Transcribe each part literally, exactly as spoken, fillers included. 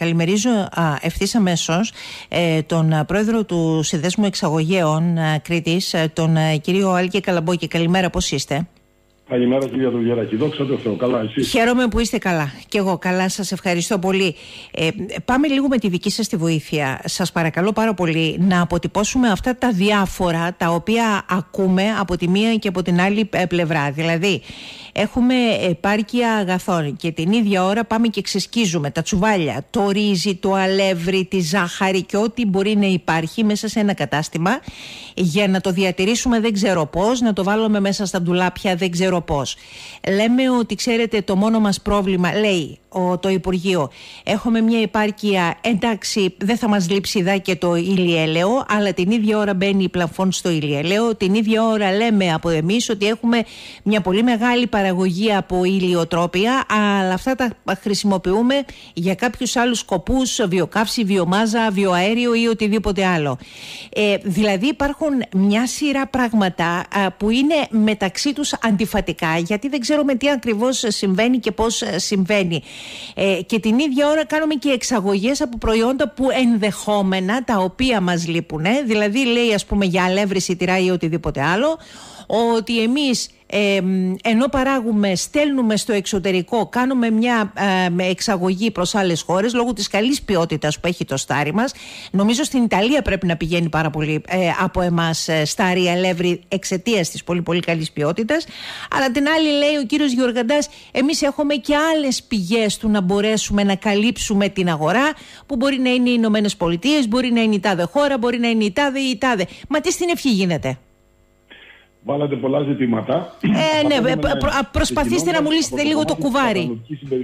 Καλημερίζω ευθύς αμέσως ε, τον πρόεδρο του Συνδέσμου Εξαγωγέων ε, Κρήτης, ε, τον ε, κύριο Άλκη Καλαμπόκη. Καλημέρα, πώς είστε? Καλημέρα κυρία Δουλγεράκη, δόξα τω Θεώ, καλά εσείς? Χαίρομαι που είστε καλά. Και εγώ καλά, σας ευχαριστώ πολύ. Ε, πάμε λίγο με τη δική σας τη βοήθεια. Σας παρακαλώ πάρα πολύ να αποτυπώσουμε αυτά τα διάφορα τα οποία ακούμε από τη μία και από την άλλη πλευρά. Δηλαδή, έχουμε επάρκεια αγαθών και την ίδια ώρα πάμε και ξεσκίζουμε τα τσουβάλια, το ρύζι, το αλεύρι, τη ζάχαρη και ό,τι μπορεί να υπάρχει μέσα σε ένα κατάστημα για να το διατηρήσουμε δεν ξέρω πώς, να το βάλουμε μέσα στα ντουλάπια δεν ξέρω πώς. Λέμε ότι ξέρετε το μόνο μας πρόβλημα, λέει ο, το Υπουργείο, έχουμε μια επάρκεια, εντάξει δεν θα μας λείψει δά και το ηλιέλαιο, αλλά την ίδια ώρα μπαίνει η πλαφόν στο ηλιέλαιο, την ίδια ώρα λέμε από εμείς ότι έχουμε μια πολύ μεγάλη παραγωγή από ηλιοτρόπια, αλλά αυτά τα χρησιμοποιούμε για κάποιους άλλους σκοπούς, βιοκαύση, βιομάζα, βιοαέριο ή οτιδήποτε άλλο. Ε, δηλαδή υπάρχουν μια σειρά πράγματα α, που είναι μεταξύ τους αντιφατικά, γιατί δεν ξέρουμε τι ακριβώς συμβαίνει και πώς συμβαίνει. Ε, και την ίδια ώρα κάνουμε και εξαγωγές από προϊόντα που ενδεχόμενα τα οποία μας λείπουν. Ε, δηλαδή λέει ας πούμε για αλεύρι, σιτηρά ή οτιδήποτε άλλο, ότι εμείς ε, ενώ παράγουμε, στέλνουμε στο εξωτερικό, κάνουμε μια ε, εξαγωγή προς άλλες χώρες λόγω της καλής ποιότητας που έχει το στάρι μας. Νομίζω στην Ιταλία πρέπει να πηγαίνει πάρα πολύ ε, από εμάς ε, στάρι αλεύρι εξαιτίας της πολύ πολύ καλής ποιότητας. Αλλά την άλλη λέει ο κύριος Γεωργαντάς, εμείς έχουμε και άλλες πηγές του να μπορέσουμε να καλύψουμε την αγορά, που μπορεί να είναι οι Ηνωμένες Πολιτείες, μπορεί να είναι η τάδε χώρα, μπορεί να είναι η τάδε ή η τάδε. Μα τι στην ευχή γίνεται? Βάλατε πολλά ζητήματα. Ε, ναι, προ, προ, προσπαθήστε να μου λύσετε λίγο το κουβάρι.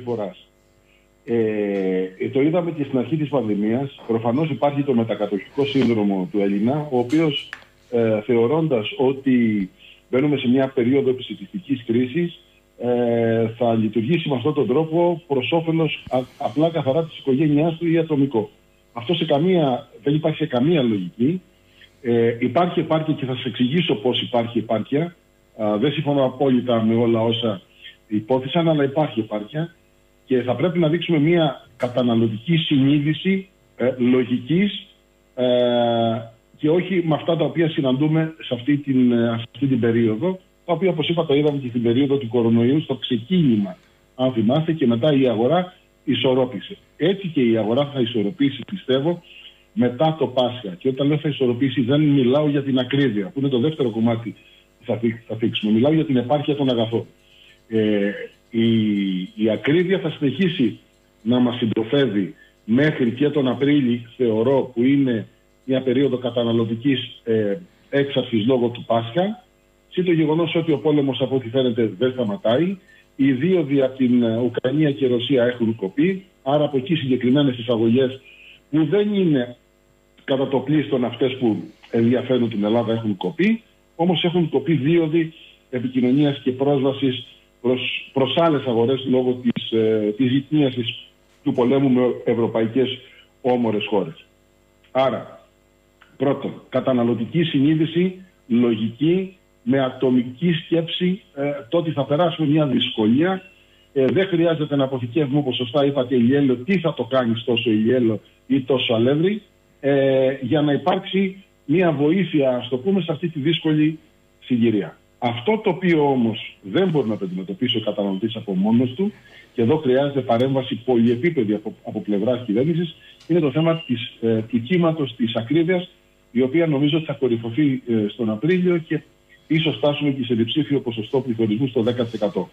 Ε, το είδαμε και στην αρχή της πανδημίας. Προφανώς υπάρχει το μετακατοχικό σύνδρομο του Έλληνα, ο οποίος ε, θεωρώντας ότι μπαίνουμε σε μια περίοδο επισητιστικής κρίσης, ε, θα λειτουργήσει με αυτόν τον τρόπο προς όφελος α, απλά καθαρά της οικογένειάς του ή ατομικό. Αυτό σε καμία, δεν υπάρχει σε καμία λογική. Ε, υπάρχει επάρκεια και θα σας εξηγήσω πώς υπάρχει επάρκεια. Α, δεν συμφωνώ απόλυτα με όλα όσα υπόθεσαν, αλλά υπάρχει επάρκεια και θα πρέπει να δείξουμε μια καταναλωτική συνείδηση ε, λογικής ε, και όχι με αυτά τα οποία συναντούμε σε αυτή την, σε αυτή την περίοδο, τα οποία όπως είπα το είδαμε και στην περίοδο του κορονοϊού στο ξεκίνημα, αν θυμάστε, και μετά η αγορά ισορρόπησε. Έτσι και η αγορά θα ισορροπήσει, πιστεύω, μετά το Πάσχα. Και όταν λέω θα ισορροπήσει, δεν μιλάω για την ακρίβεια, που είναι το δεύτερο κομμάτι που θα, θα θίξουμε. Μιλάω για την επάρκεια των αγαθών. Ε, η, η ακρίβεια θα συνεχίσει να μας συντροφεύει μέχρι και τον Απρίλη, θεωρώ, που είναι μια περίοδο καταναλωτικής ε, έξαρσης λόγω του Πάσχα. Συν το γεγονός ότι ο πόλεμος, από ό,τι φαίνεται, δεν σταματάει. Οι δίωδοι από την Ουκρανία και Ρωσία έχουν κοπεί. Άρα από εκεί συγκεκριμένες εισαγωγές που δεν είναι κατά το πλείστον αυτές που ενδιαφέρουν την Ελλάδα έχουν κοπεί, όμως έχουν κοπεί δίωδοι επικοινωνίας και πρόσβασης προς, προς άλλες αγορές λόγω της, ε, της γυτνίασης του πολέμου με ευρωπαϊκές όμορες χώρες. Άρα, πρώτον, καταναλωτική συνείδηση, λογική, με ατομική σκέψη, ε, το ότι θα περάσουμε μια δυσκολία. Ε, δεν χρειάζεται να αποθηκεύουμε, όπως σωστά είπατε, ηλιέλαιο, τι θα το κάνεις τόσο ηλιέλαιο ή τόσο αλεύρι, ε, για να υπάρξει μια βοήθεια, ας το πούμε, σε αυτή τη δύσκολη συγκυρία. Αυτό το οποίο όμως δεν μπορεί να το αντιμετωπίσει ο καταναλωτής από μόνος του, και εδώ χρειάζεται παρέμβαση πολυεπίπεδη από, από πλευράς κυβέρνησης, είναι το θέμα της, ε, του κύματος της ακρίβειας, η οποία νομίζω ότι θα κορυφωθεί ε, στον Απρίλιο και ίσως φτάσουμε και σε διψήφιο ποσοστό πληθωρισμού στο δέκα τοις εκατό.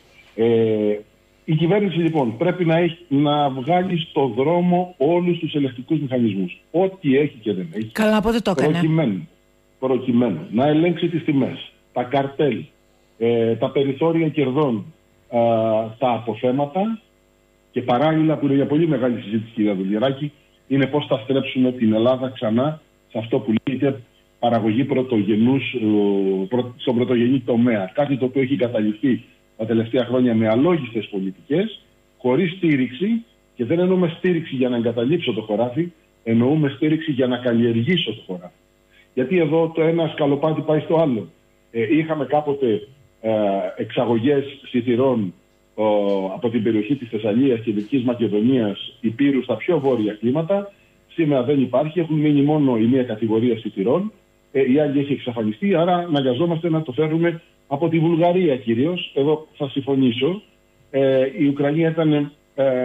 Ε, η κυβέρνηση λοιπόν πρέπει να, έχει, να βγάλει στο δρόμο όλους τους ελεκτικούς μηχανισμούς. Ό,τι έχει και δεν έχει. Καλά, πότε το έκανε. Προκειμένου, προκειμένου να ελέγξει τις τιμές, τα καρτέλ, ε, τα περιθώρια κερδών, ε, τα αποθέματα, και παράλληλα, που είναι για πολύ μεγάλη συζήτηση, κυρία Δουλγεράκη, είναι πώς θα στρέψουμε την Ελλάδα ξανά σε αυτό που λέγεται παραγωγή πρωτογενούς, στον πρωτογενή τομέα. Κάτι το οποίο έχει καταληφθεί τα τελευταία χρόνια με αλόγιστες πολιτικές, χωρίς στήριξη, και δεν εννοούμε στήριξη για να εγκαταλείψω το χωράφι, εννοούμε στήριξη για να καλλιεργήσω το χωράφι. Γιατί εδώ το ένα σκαλοπάτι πάει στο άλλο. Ε, είχαμε κάποτε ε, εξαγωγές σιτηρών ο, από την περιοχή της Θεσσαλίας και Δυτικής Μακεδονίας Υπήρου στα πιο βόρεια κλίματα. Σήμερα δεν υπάρχει, έχουν μείνει μόνο η μία κατηγορία σιτηρών, ε, η άλλη έχει εξαφανιστεί, άρα αναγκαζόμαστε να το φέρουμε από τη Βουλγαρία κυρίως. Εδώ θα συμφωνήσω. Ε, η Ουκρανία ήταν ε,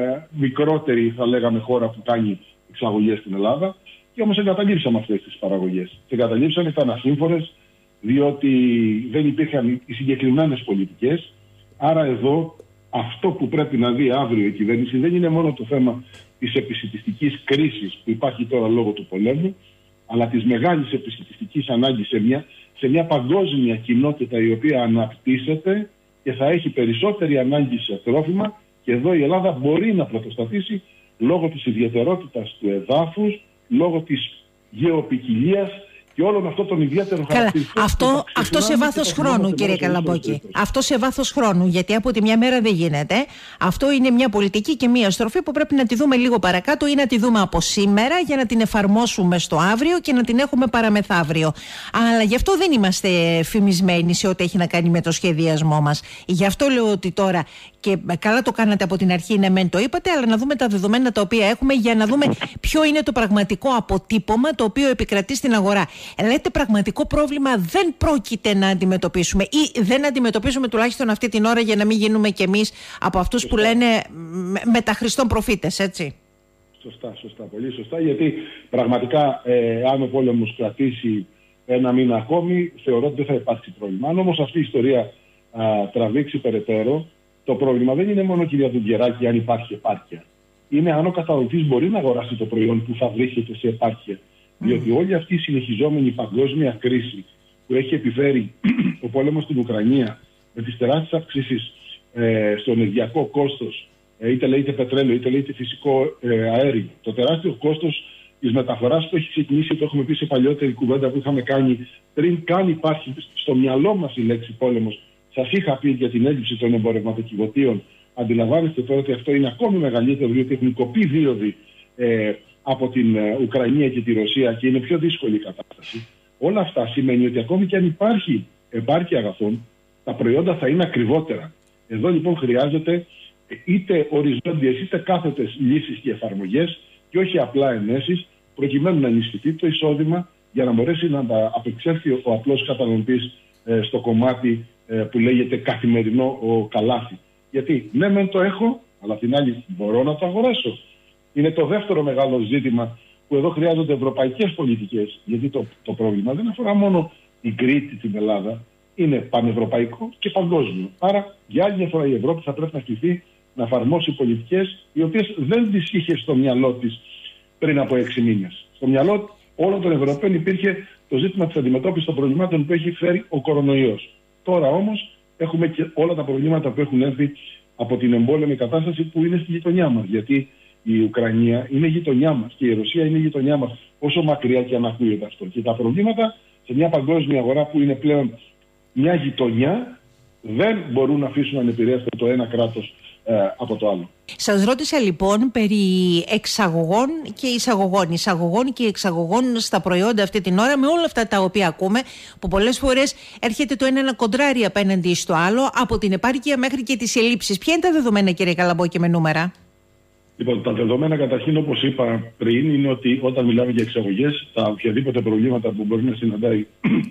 μικρότερη, θα λέγαμε, χώρα που κάνει εξαγωγές στην Ελλάδα, και όμως εγκαταλείψαμε αυτές τις παραγωγές. Τι εγκαταλείψαμε, ήταν ασύμφορες, διότι δεν υπήρχαν οι συγκεκριμένες πολιτικές. Άρα εδώ αυτό που πρέπει να δει αύριο η κυβέρνηση δεν είναι μόνο το θέμα της επισιτιστικής κρίσης που υπάρχει τώρα λόγω του πολέμου, αλλά της μεγάλης επισιτιστικής ανάγκης σε μια, σε μια παγκόσμια κοινότητα η οποία αναπτύσσεται και θα έχει περισσότερη ανάγκη σε τρόφιμα, και εδώ η Ελλάδα μπορεί να πρωτοστατήσει λόγω της ιδιαιτερότητας του εδάφους, λόγω της γεωπικιλίας και όλων αυτών των ιδιαίτερων χαρακτηριστικών. Αυτό, αυτό σε βάθος χρόνου, κύριε Καλαμπόκη. Αυτό σε βάθος χρόνου, γιατί από τη μια μέρα δεν γίνεται. Αυτό είναι μια πολιτική και μια στροφή που πρέπει να τη δούμε λίγο παρακάτω ή να τη δούμε από σήμερα για να την εφαρμόσουμε στο αύριο και να την έχουμε παραμεθαύριο. Αλλά γι' αυτό δεν είμαστε φημισμένοι σε ό,τι έχει να κάνει με το σχεδιασμό μας. Γι' αυτό λέω ότι τώρα, και καλά το κάνατε από την αρχή, ναι μεν το είπατε, αλλά να δούμε τα δεδομένα τα οποία έχουμε για να δούμε ποιο είναι το πραγματικό αποτύπωμα το οποίο επικρατεί στην αγορά. Λέτε πραγματικό πρόβλημα δεν πρόκειται να αντιμετωπίσουμε, ή δεν αντιμετωπίζουμε τουλάχιστον αυτή την ώρα, για να μην γίνουμε κι εμείς από αυτούς που λένε μεταχριστών προφήτες, έτσι. Σωστά, σωστά, πολύ σωστά, γιατί πραγματικά ε, αν ο πόλεμος κρατήσει ένα μήνα ακόμη, θεωρώ ότι δεν θα υπάρξει πρόβλημα. Αν όμως αυτή η ιστορία α, τραβήξει περαιτέρω, το πρόβλημα δεν είναι μόνο, κυρία Δουγγεράκη, αν υπάρχει επάρκεια. Είναι αν ο καταναλωτής μπορεί να αγοράσει το προϊόν που θα βρίσκεται σε επάρκεια. Διότι όλη αυτή η συνεχιζόμενη παγκόσμια κρίση που έχει επιφέρει ο πόλεμος στην Ουκρανία, με τις τεράστιες αυξήσεις ε, στο ενεργειακό κόστος, ε, είτε λέγεται πετρέλαιο, είτε λέγεται φυσικό ε, αέριο, το τεράστιο κόστος της μεταφοράς που έχει ξεκινήσει, το έχουμε πει σε παλιότερη κουβέντα που είχαμε κάνει, πριν καν υπάρχει στο μυαλό μας η λέξη πόλεμος. Σας είχα πει για την έλλειψη των εμπορευματοκιβωτίων. Αντιλαμβάνεστε τώρα ότι αυτό είναι ακόμη μεγαλύτερο, διότι έχουν κοπεί δίωδοι ε, από την Ουκρανία και τη Ρωσία και είναι πιο δύσκολη η κατάσταση. Όλα αυτά σημαίνει ότι ακόμη και αν υπάρχει επάρκεια αγαθών, τα προϊόντα θα είναι ακριβότερα. Εδώ λοιπόν χρειάζεται είτε οριζόντιες είτε κάθετες λύσεις και εφαρμογές, και όχι απλά ενέσεις, προκειμένου να ενισχυθεί το εισόδημα για να μπορέσει να απεξέλθει ο απλός καταναλωτής ε, στο κομμάτι ε, που λέγεται καθημερινό ο καλάθι. Γιατί ναι μεν το έχω, αλλά την άλλη μπορώ να το αγοράσω. Είναι το δεύτερο μεγάλο ζήτημα που εδώ χρειάζονται ευρωπαϊκές πολιτικές, γιατί το, το πρόβλημα δεν αφορά μόνο την Κρήτη, την Ελλάδα, είναι πανευρωπαϊκό και παγκόσμιο. Άρα για άλλη μια φορά η Ευρώπη θα πρέπει να κληθεί να εφαρμόσει πολιτικές οι οποίες δεν τις είχε στο μυαλό της πριν από έξι μήνες. Στο μυαλό όλων των Ευρωπαίων υπήρχε το ζήτημα της αντιμετώπισης των προβλημάτων που έχει φέρει ο κορονοϊός. Τώρα όμως έχουμε και όλα τα προβλήματα που έχουν έρθει από την εμπόλεμη κατάσταση που είναι στη γειτονιά μας. Γιατί η Ουκρανία είναι γειτονιά μας και η Ρωσία είναι γειτονιά μας, όσο μακριά και αν ακούγεται αυτό. Και τα προβλήματα σε μια παγκόσμια αγορά που είναι πλέον μια γειτονιά δεν μπορούν να αφήσουν ανεπηρέαστο το ένα κράτος ε, από το άλλο. Σας ρώτησα λοιπόν περί εξαγωγών και εισαγωγών, εισαγωγών και εξαγωγών στα προϊόντα αυτή την ώρα, με όλα αυτά τα οποία ακούμε, που πολλές φορές έρχεται το ένα να κοντράρει απέναντι στο άλλο, από την επάρκεια μέχρι και τις ελλείψεις. Ποια είναι τα δεδομένα, κύριε Καλαμπόκη, με νούμερα? Λοιπόν, τα δεδομένα καταρχήν, όπως είπα πριν, είναι ότι όταν μιλάμε για εξαγωγές, τα οποιαδήποτε προβλήματα που μπορεί να συναντάει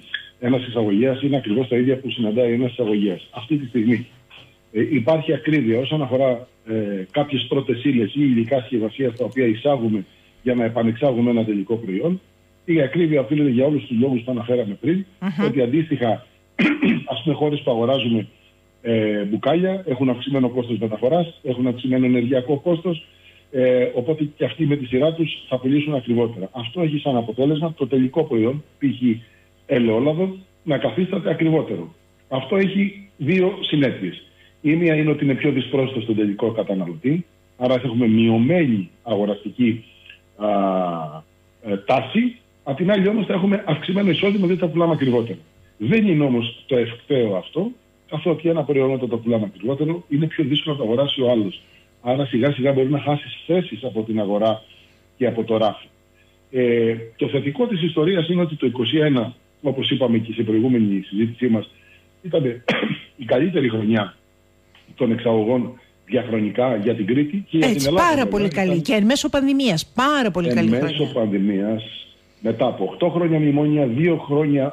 ένας εισαγωγέας είναι ακριβώς τα ίδια που συναντάει ένας εισαγωγέας. Αυτή τη στιγμή ε, υπάρχει ακρίβεια όσον αφορά ε, κάποιες πρώτες ύλες ή υλικά συσκευασίας τα οποία εισάγουμε για να επανεξάγουμε ένα τελικό προϊόν. Η ακρίβεια οφείλεται για όλους τους λόγους που αναφέραμε πριν, uh-huh. ότι αντίστοιχα, ας πούμε, χώρες που αγοράζουμε ε, μπουκάλια έχουν αυξημένο κόστος μεταφοράς, έχουν αυξημένο ενεργειακό κόστος. Ε, οπότε και αυτοί με τη σειρά τους θα πουλήσουν ακριβότερα. Αυτό έχει σαν αποτέλεσμα το τελικό προϊόν, π.χ. ελαιόλαδο, να καθίσταται ακριβότερο. Αυτό έχει δύο συνέπειες. Η μία είναι ότι είναι πιο δυσπρόσιτο στον τελικό καταναλωτή, άρα θα έχουμε μειωμένη αγοραστική α, ε, τάση. Απ' την άλλη όμως θα έχουμε αυξημένο εισόδημα, διότι θα πουλάμε ακριβότερο. Δεν είναι όμως το ευκταίο αυτό, καθότι ένα προϊόν όταν το πουλάμε ακριβότερο είναι πιο δύσκολο να το αγοράσει ο άλλος. Άρα σιγά σιγά μπορεί να χάσει θέσεις από την αγορά και από το ράφι. Ε, το θετικό της ιστορίας είναι ότι το είκοσι ένα, όπως είπαμε και στην προηγούμενη συζήτησή μας, ήταν η καλύτερη χρονιά των εξαγωγών διαχρονικά για την Κρήτη και για Έτσι, την Ελλάδα. Πάρα πολύ καλή. Ήταν... Και εν μέσω πανδημίας. Πάρα πολύ εν καλή χρονιά. Εν μέσω πανδημίας, μετά από οκτώ χρόνια μνημόνια, δύο χρόνια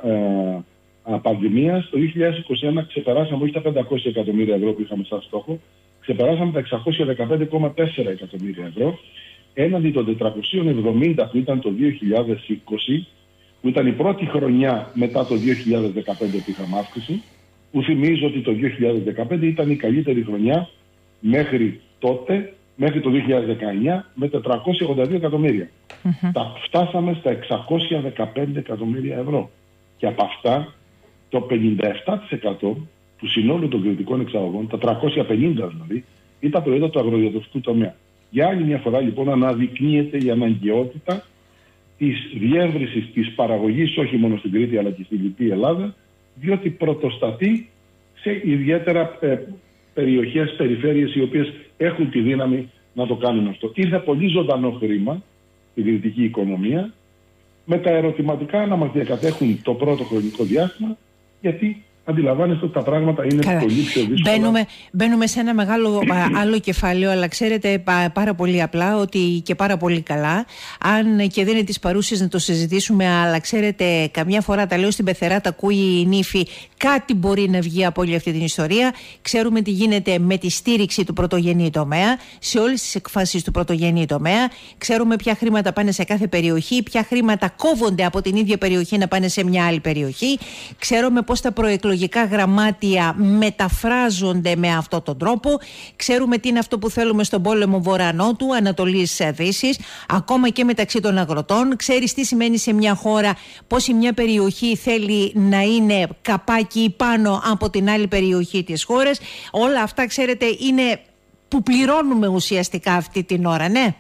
ε, πανδημίας, το δύο χιλιάδες είκοσι ένα ξεπεράσαμε όχι τα πεντακόσια εκατομμύρια ευρώ που είχαμε σαν στόχο, ξεπεράσαμε τα εξακόσια δεκαπέντε κόμμα τέσσερα εκατομμύρια ευρώ, έναντι των τετρακόσια εβδομήντα που ήταν το δύο χιλιάδες είκοσι, που ήταν η πρώτη χρονιά μετά το δύο χιλιάδες δεκαπέντε που είχαμε αύξηση, που θυμίζω ότι το δύο χιλιάδες δεκαπέντε ήταν η καλύτερη χρονιά μέχρι τότε, μέχρι το δύο χιλιάδες δεκαεννιά, με τετρακόσια ογδόντα δύο εκατομμύρια. Mm-hmm. Τα φτάσαμε στα εξακόσια δεκαπέντε εκατομμύρια ευρώ. Και από αυτά, το πενήντα επτά τοις εκατό του συνόλου των κριτικών εξαγωγών, τα τριακόσια πενήντα δηλαδή, ήταν προϊόντα του αγροδιατροφικού τομέα. Για άλλη μια φορά λοιπόν αναδεικνύεται η αναγκαιότητα της διεύρυνσης της παραγωγής όχι μόνο στην Κρήτη αλλά και στην Λυπή Ελλάδα, διότι πρωτοστατεί σε ιδιαίτερα ε, περιοχές, περιφέρειες οι οποίες έχουν τη δύναμη να το κάνουν αυτό. Ήρθε πολύ ζωντανό χρήμα στην κριτική οικονομία, με τα ερωτηματικά να μας διακατέχουν το πρώτο χρονικό διάστημα, γιατί αντιλαμβάνεστε ότι τα πράγματα είναι Καλά. πολύ πιο δύσκολα. Μπαίνουμε, μπαίνουμε σε ένα μεγάλο άλλο κεφάλαιο, αλλά ξέρετε πά, πάρα πολύ απλά ότι και πάρα πολύ καλά, αν και δεν είναι της παρούσης να το συζητήσουμε, αλλά ξέρετε, καμιά φορά τα λέω στην πεθερά, τα ακούει η νύφη, κάτι μπορεί να βγει από όλη αυτή την ιστορία. Ξέρουμε τι γίνεται με τη στήριξη του πρωτογενή τομέα, σε όλες τις εκφάσεις του πρωτογενή τομέα. Ξέρουμε ποια χρήματα πάνε σε κάθε περιοχή, ποια χρήματα κόβονται από την ίδια περιοχή να πάνε σε μια άλλη περιοχή. Ξέρουμε πώς τα προεκλογικά γραμμάτια μεταφράζονται με αυτόν τον τρόπο. Ξέρουμε τι είναι αυτό που θέλουμε στον πόλεμο βορρά-νότου, Ανατολής-Δύσης, ακόμα και μεταξύ των αγροτών. Ξέρεις τι σημαίνει σε μια χώρα, πώς η μια περιοχή θέλει να είναι καπάκι πάνω από την άλλη περιοχή της χώρας. Όλα αυτά, ξέρετε, είναι που πληρώνουμε ουσιαστικά αυτή την ώρα, ναι.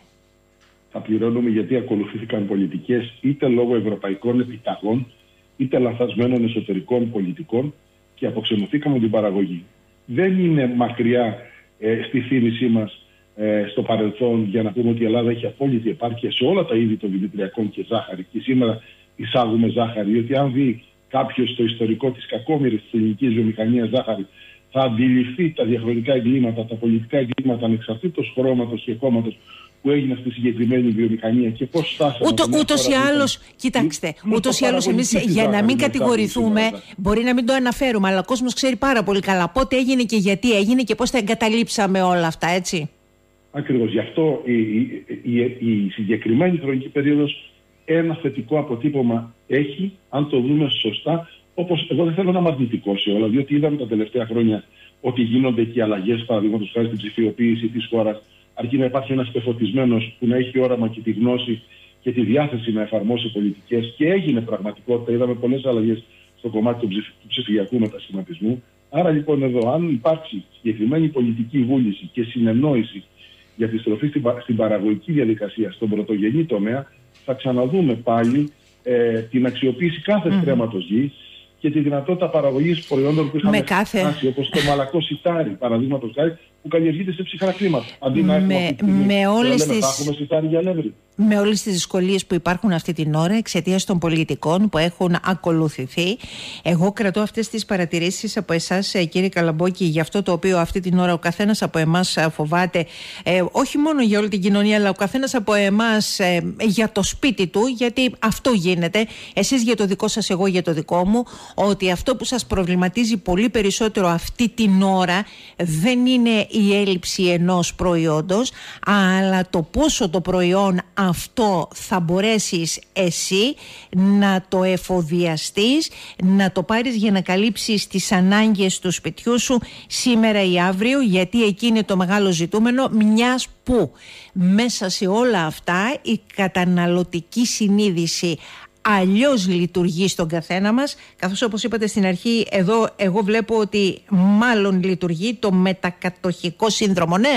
Θα πληρώνουμε γιατί ακολουθήθηκαν πολιτικές είτε λόγω ευρωπαϊκών επιταγών, είτε λανθασμένων εσωτερικών πολιτικών και αποξενωθήκαμε την παραγωγή. Δεν είναι μακριά ε, στη θύμησή μας ε, στο παρελθόν για να πούμε ότι η Ελλάδα έχει απόλυτη επάρκεια σε όλα τα είδη των δημητριακών και ζάχαρη. Και σήμερα εισάγουμε ζάχαρη, διότι αν δει κάποιος το ιστορικό της κακόμοιρης της ελληνικής βιομηχανίας ζάχαρη, θα αντιληφθεί τα διαχρονικά εγκλήματα, τα πολιτικά εγκλήματα ανεξαρτήτως χρώματος και κόμματος που έγινε στη συγκεκριμένη βιομηχανία και πώς φτάσαμε. Ούτω, ούτως ή άλλως, κοιτάξτε, ούτως ή άλλως εμείς για να μην κατηγορηθούμε, μπορεί να μην το αναφέρουμε, αλλά ο κόσμος ξέρει πάρα πολύ καλά πότε έγινε και γιατί έγινε και πώς τα εγκαταλείψαμε όλα αυτά, έτσι. Ακριβώς. Γι' αυτό η, η, η, η συγκεκριμένη χρονική περίοδος ένα θετικό αποτύπωμα έχει, αν το δούμε σωστά, όπως εγώ δεν θέλω να είμαι αρνητικός σε όλα, διότι είδαμε τα τελευταία χρόνια ότι γίνονται και αλλαγές, παραδείγματος χάρη στην ψηφιοποίηση της χώρας, αρκεί να υπάρχει ένας πεφωτισμένος που να έχει όραμα και τη γνώση και τη διάθεση να εφαρμόσει πολιτικές, και έγινε πραγματικότητα. Είδαμε πολλές αλλαγές στο κομμάτι του, ψηφ, του ψηφιακού μετασχηματισμού. Άρα λοιπόν εδώ, αν υπάρξει συγκεκριμένη πολιτική βούληση και συνεννόηση για τη στροφή στην, στην παραγωγική διαδικασία, στον πρωτογενή τομέα, θα ξαναδούμε πάλι ε, την αξιοποίηση κάθε mm. στρέμματος γης και τη δυνατότητα παραγωγής προϊόντων που είχαμε κάθε... φτάσει, όπως το μαλακό σιτάρι, παραδείγματος χάρη, που καλλιεργείται σε ψυχρά κλίματα. Αντί να έχουμε με, αυτή με όλες λέμε, τις... θα έχουμε σιτάρι για αλεύρι. Με όλες τις δυσκολίες που υπάρχουν αυτή την ώρα εξαιτίας των πολιτικών που έχουν ακολουθηθεί, εγώ κρατώ αυτές τις παρατηρήσεις από εσάς, κύριε Καλαμπόκη, για αυτό το οποίο αυτή την ώρα ο καθένας από εμάς φοβάται, ε, όχι μόνο για όλη την κοινωνία, αλλά ο καθένας από εμάς ε, για το σπίτι του, γιατί αυτό γίνεται, εσείς για το δικό σας, εγώ για το δικό μου, ότι αυτό που σας προβληματίζει πολύ περισσότερο αυτή την ώρα δεν είναι η έλλειψη ενός προϊόντος, αλλά το πόσο το προϊόν αυτό θα μπορέσεις εσύ να το εφοδιαστείς, να το πάρεις για να καλύψεις τις ανάγκες του σπιτιού σου σήμερα ή αύριο, γιατί εκεί είναι το μεγάλο ζητούμενο, μιας που μέσα σε όλα αυτά η καταναλωτική συνείδηση αλλιώς λειτουργεί στον καθένα μας, καθώς όπως είπατε στην αρχή, εδώ εγώ βλέπω ότι μάλλον λειτουργεί το μετακατοχικό σύνδρομο, ναι.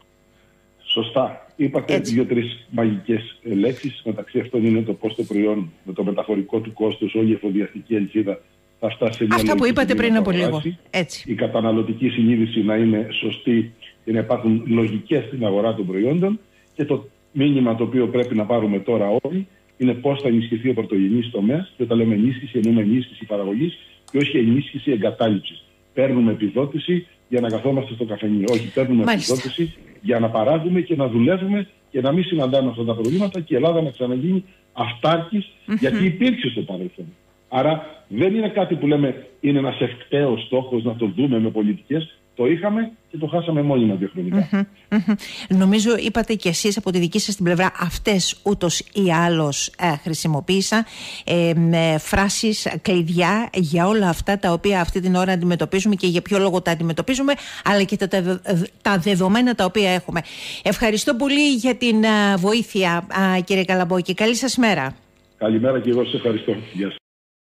Σωστά. Είπατε δύο-τρεις μαγικές λέξεις. Μεταξύ αυτών είναι το πώς το προϊόν με το μεταφορικό του κόστος, όλη η εφοδιαστική αλυσίδα θα φτάσει σε μια αυτά που είπατε πριν από λίγο. Έτσι. Η καταναλωτική συνείδηση να είναι σωστή και να υπάρχουν λογικές στην αγορά των προϊόντων. Και το μήνυμα το οποίο πρέπει να πάρουμε τώρα όλοι είναι πώς θα ενισχυθεί ο πρωτογενής τομέας. Και όταν λέμε ενίσχυση, εννοούμε ενίσχυση παραγωγής και όχι ενίσχυση εγκατάλειψης. Παίρνουμε επιδότηση για να καθόμαστε στο καφενείο. Όχι, παίρνουμε επιδότηση για να παράγουμε και να δουλεύουμε και να μην συναντάμε αυτά τα προβλήματα και η Ελλάδα να ξαναγίνει αυτάρκης, mm-hmm. γιατί υπήρξε στο παρελθόν. Άρα δεν είναι κάτι που λέμε είναι ένας ευκταίος στόχος να το δούμε με πολιτικές. Το είχαμε και το χάσαμε μόνιμα διαχρονικά. Mm-hmm, mm-hmm. Νομίζω, είπατε και εσείς από τη δική σας την πλευρά, αυτές ούτως ή άλλως ε, χρησιμοποίησα ε, με φράσεις κλειδιά για όλα αυτά τα οποία αυτή την ώρα αντιμετωπίζουμε και για ποιο λόγο τα αντιμετωπίζουμε, αλλά και τα, τα, τα δεδομένα τα οποία έχουμε. Ευχαριστώ πολύ για την uh, βοήθεια, uh, κύριε Καλαμπόκη. Καλή σας μέρα. Καλημέρα και εγώ σας ευχαριστώ. Γεια σας.